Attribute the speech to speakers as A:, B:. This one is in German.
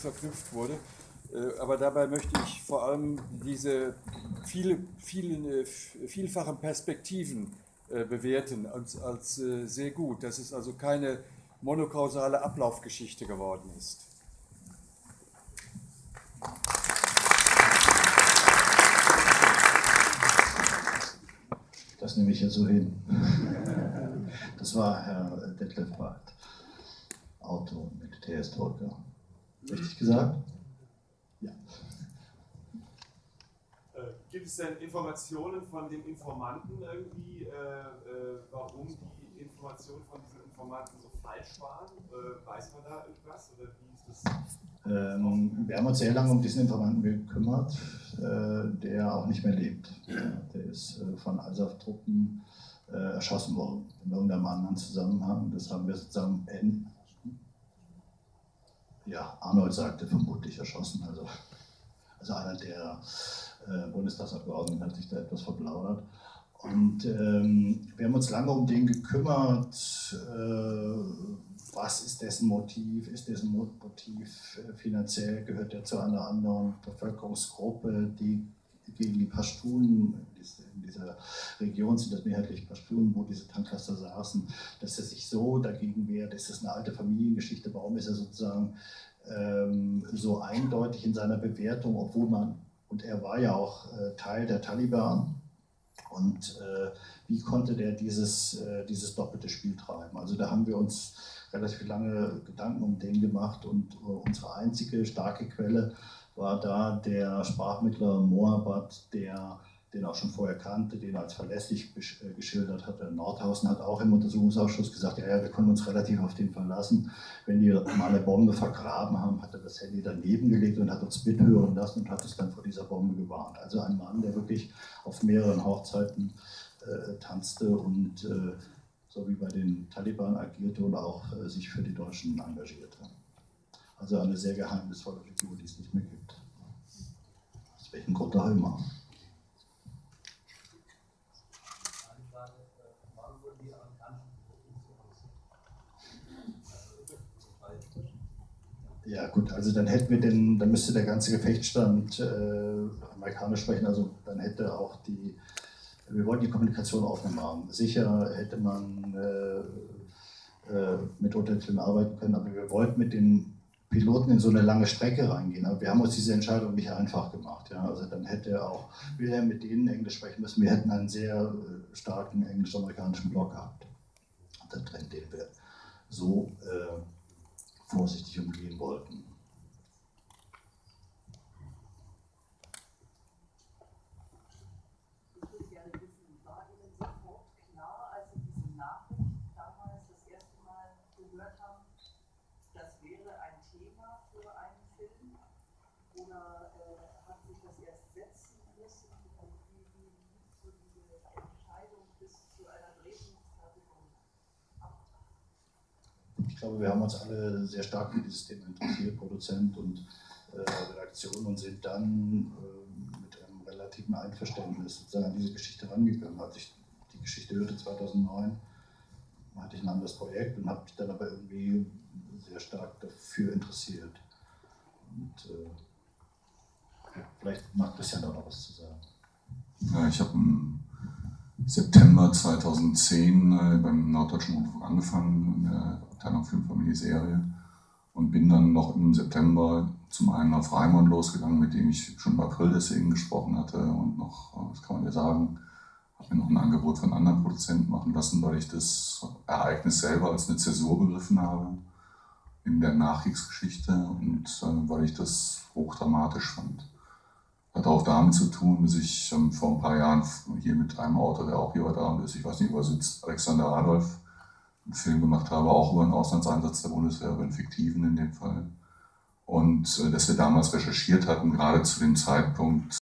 A: verknüpft wurde. Aber dabei möchte ich vor allem diese vielfachen Perspektiven bewerten als sehr gut, dass es also keine monokausale Ablaufgeschichte geworden ist.
B: Das nehme ich ja so hin. Das war Herr Detlef Barth, Autor und Militärhistoriker. Richtig gesagt? Ja.
C: Gibt es denn Informationen von dem Informanten irgendwie, warum die Informationen von diesen Informanten so falsch waren? Weiß man da irgendwas oder wie ist das?
B: Wir haben uns sehr lange um diesen Informanten gekümmert, der auch nicht mehr lebt. Der ist von ISAF-Truppen erschossen worden, in irgendeinem anderen Zusammenhang. Das haben wir sozusagen, ja, Arnold sagte vermutlich erschossen, also einer der Bundestagsabgeordneten hat sich da etwas verplaudert. Und wir haben uns lange um den gekümmert, was ist dessen Motiv? Ist dessen Motiv finanziell? Gehört er zu einer anderen Bevölkerungsgruppe, die gegen die Pashtunen, in dieser Region sind das mehrheitlich Pashtunen, wo diese Tanklaster saßen, dass er sich so dagegen wehrt? Ist das eine alte Familiengeschichte? Warum ist er sozusagen so eindeutig in seiner Bewertung, obwohl und er war ja auch Teil der Taliban, und wie konnte der dieses doppelte Spiel treiben? Also da haben wir uns relativ lange Gedanken um den gemacht, und unsere einzige starke Quelle war da der Sprachmittler Moabad, der den auch schon vorher kannte, den als verlässlich geschildert hatte. Nordhausen hat auch im Untersuchungsausschuss gesagt, ja, wir können uns relativ auf den verlassen. Wenn die mal eine Bombe vergraben haben, hat er das Handy daneben gelegt und hat uns mithören lassen und hat uns dann vor dieser Bombe gewarnt. Also ein Mann, der wirklich auf mehreren Hochzeiten tanzte und so wie bei den Taliban agierte und auch sich für die Deutschen engagierte. Also eine sehr geheimnisvolle Figur, die es nicht mehr gibt. Aus welchem Grund auch immer. Ja gut, also dann dann müsste der ganze Gefechtsstand amerikanisch sprechen, also dann hätte auch wir wollten die Kommunikation aufnehmen haben. Sicher hätte man mit Untertiteln arbeiten können, aber wir wollten mit den Piloten in so eine lange Strecke reingehen. Aber wir haben uns diese Entscheidung nicht einfach gemacht. Ja? Also dann hätte auch Wilhelm mit denen Englisch sprechen müssen. Wir hätten einen sehr starken englisch-amerikanischen Block gehabt. Da drin, den wir so vorsichtig umgehen wollten.
D: Ich würde gerne wissen, war Ihnen sofort klar, als Sie diese Nachricht damals das erste Mal gehört haben, das wäre ein Thema für einen Film? Oder hat sich das erst setzen müssen? Und wie lief so diese Entscheidung bis zu einer Drehbuchfertigung ab?
B: Ich glaube, wir haben uns alle sehr stark für dieses Thema interessiert, Produzent und Redaktion, und sind dann mit einem relativen Einverständnis sozusagen an diese Geschichte rangegangen. Als ich die Geschichte hörte 2009, hatte ich ein anderes Projekt und habe mich dann aber irgendwie sehr stark dafür interessiert. Und vielleicht mag Christian da noch was zu sagen.
E: Ja, ich habe im September 2010 beim Norddeutschen Rundfunk angefangen, in der Abteilung Filmfamilie Serie, und bin dann noch im September zum einen auf Raimund losgegangen, mit dem ich schon im April deswegen gesprochen hatte, und noch, was kann man ja sagen, habe mir noch ein Angebot von anderen Produzenten machen lassen, weil ich das Ereignis selber als eine Zäsur begriffen habe in der Nachkriegsgeschichte und weil ich das hochdramatisch fand. Hat auch damit zu tun, dass ich vor ein paar Jahren hier mit einem Autor, der auch hier heute Abend ist, ich weiß nicht, wo er sitzt, Alexander Adolf, einen Film gemacht habe, auch über einen Auslandseinsatz der Bundeswehr, über einen fiktiven in dem Fall. Und dass wir damals recherchiert hatten, gerade zu dem Zeitpunkt,